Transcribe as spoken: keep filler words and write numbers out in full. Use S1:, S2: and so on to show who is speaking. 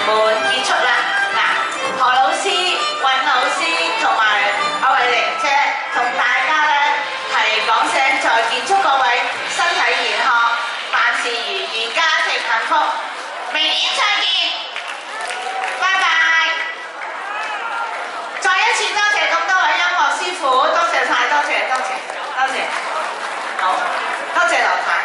S1: 門結束啦。嗱，何老師、尹老師同埋阿慧玲姐同大家咧係講聲再見，祝各位身體健康，萬事如意，家庭幸福。明年再見，拜拜。再一次多謝咁多位音樂師傅，多謝晒，多謝多謝多謝，好，多謝劉太。